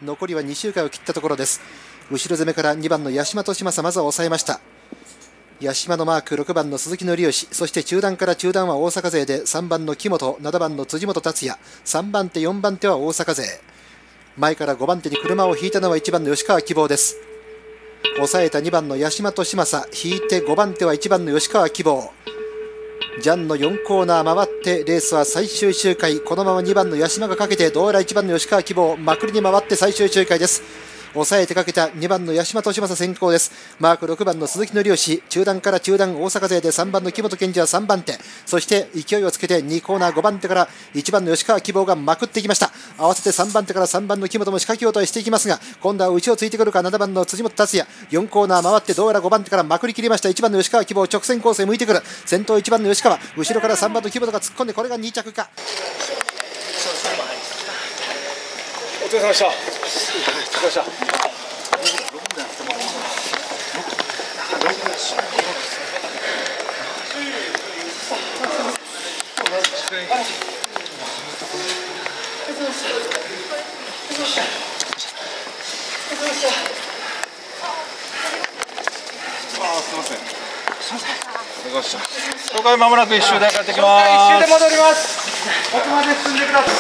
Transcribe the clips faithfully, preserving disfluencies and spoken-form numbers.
残りはに周回を切ったところです。後ろ攻めからにばんの八嶋利正、まずは抑えました。八嶋のマークろくばんの鈴木則義、そして中段から中段は大阪勢でさんばんの木本、ななばんの辻本達也、さんばん手よんばん手は大阪勢。前からごばん手に車を引いたのはいちばんの吉川希望です。抑えたにばんの八嶋利正、引いてごばん手はいちばんの吉川希望。ジャンのよんコーナー回ってレースは最終周回、このままにばんの八嶋がかけて、どうやらいちばんの吉川希望まくりに回って最終周回です。抑えてかけたにばんの八嶋利正先行です。マークろくばんの鈴木則義、中段から中段大阪勢でさんばんの木本健二はさんばん手、そして勢いをつけてにコーナーごばん手からいちばんの吉川希望がまくっていきました。合わせてさんばん手からさんばんの木本も仕掛けようとしていきますが、今度は内をついてくるかななばんの辻本達也、よんコーナー回ってどうやらごばん手からまくり切りました。いちばんの吉川希望直線コースへ向いてくる。先頭いちばんの吉川、後ろからさんばんの木本が突っ込んで、これがに着か。 お疲れ様でした。お疲れ様でした。 東海まもなく一周で帰ってきます。 一周で戻ります。奥まで進んでください。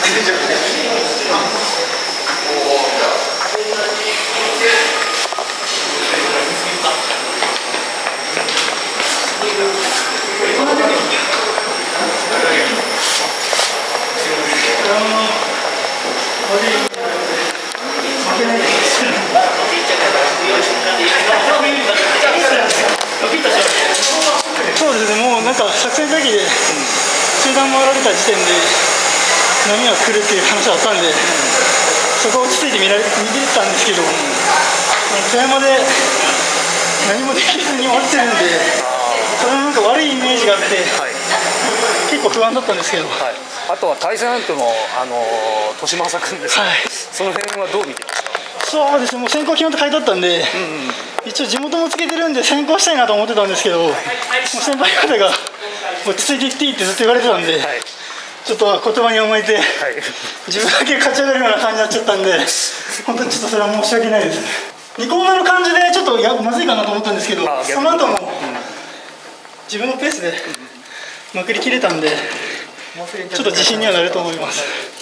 そうですね、もうなんか作戦会議で中段回られた時点で波が来るっていう話だったんで、そこを落ち着いて見られ見てたんですけど、富山で何もできずに終わってるんで、それのなんか悪いイメージがあって、はい、結構不安だったんですけど、はい、 あとは対戦相手のあの利正君です、はい、その辺はどう見てましたか？ そうですね、もう先行決まって書いてあったんで、うんうん、一応地元もつけてるんで先行したいなと思ってたんですけど、もう先輩方が落ち着いていっていいってずっと言われてたんで、はい、ちょっと言葉に甘えて、はい、自分だけ勝ち上がるような感じになっちゃったんで、本当にちょっとそれは申し訳ないです。にコーナーの感じでちょっとやまずいかなと思ったんですけど、その後も、うん、自分のペースでまくりきれたんで、ちょっと自信にはなると思います。